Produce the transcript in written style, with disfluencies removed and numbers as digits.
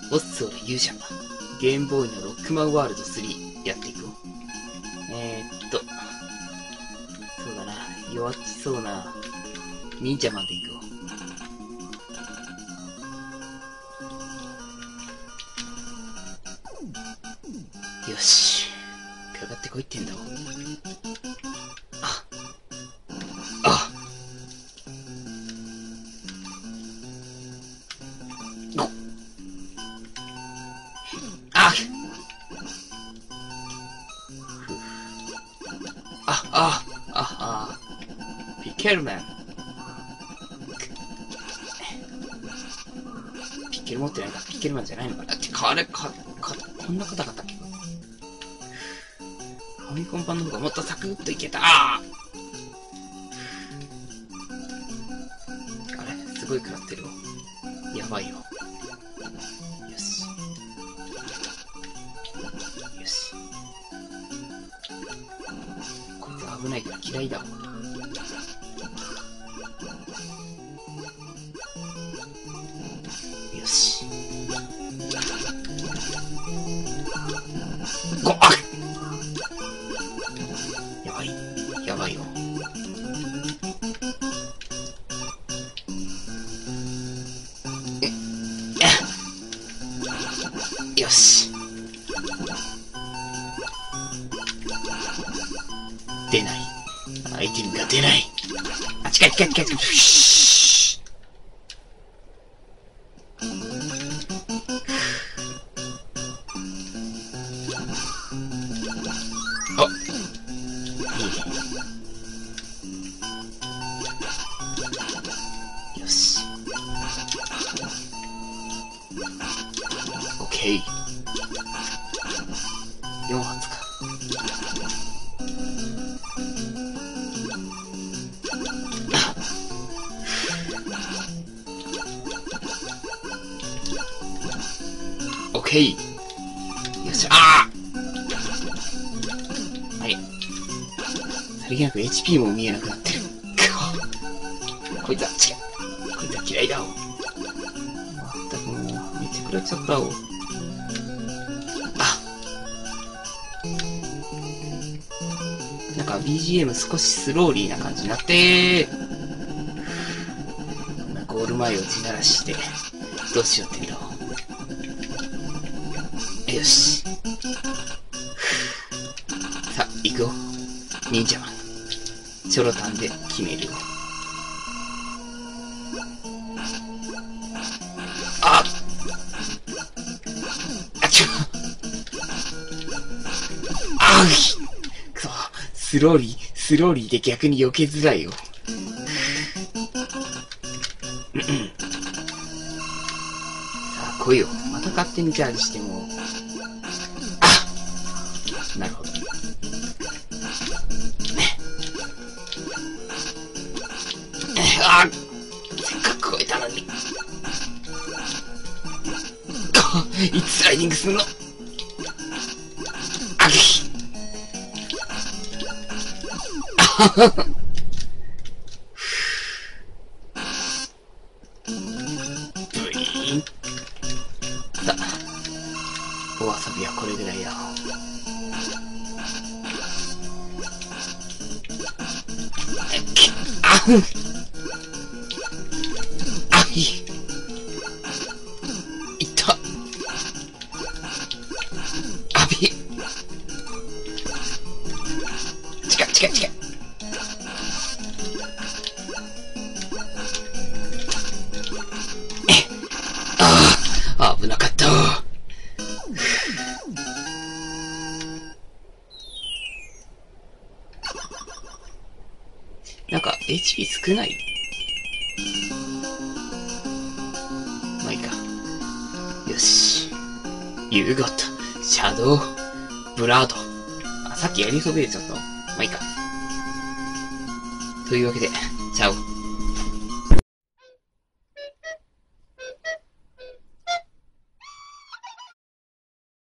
オッソーラ勇者。ゲームボーイのロックマンワールド3やっていこう。そうだな。弱っちそうな忍者マンでいこう。よし。かかってこいってんだもん。ピケルマン。ピケル持ってないか。ピケルマンじゃないのかな。こんな硬かったっけ。ファミコン版の方がもっとサクッといけた。あれすごい食らってるわ。やばいよ。よし。よし。こいつ危ないから嫌いだわ。よし。やばい。やばいよ。よし。出ない。アイテムが出ない。あ、近い。よし。オッケー。4発か。オッケー。よし。はい。さりげなく HP も見えなくなってる。こいつは違う。こいつは嫌いだわ。まったくもう、めっちゃ食らっちゃったわ。なんか BGM 少しスローリーな感じになってゴール前を地ならして、どうしようってみろ。よし。さあ、行くよ。忍者マン。チョロタンで決めるよ。くそ、スローリーで逆に避けづらいよ。さあ、来いよ。また勝手にチャージしても。なるほど。せっかく超えたのに。いつスライディングすんの。ブイーン。さあ、お遊びはこれぐらいだ。いった。近い。危なかった。なんか HP 少ない。まあいいか。よし。You got シャドウブラード。さっきやりそびれちゃった。まあいいか。というわけで、チャオ。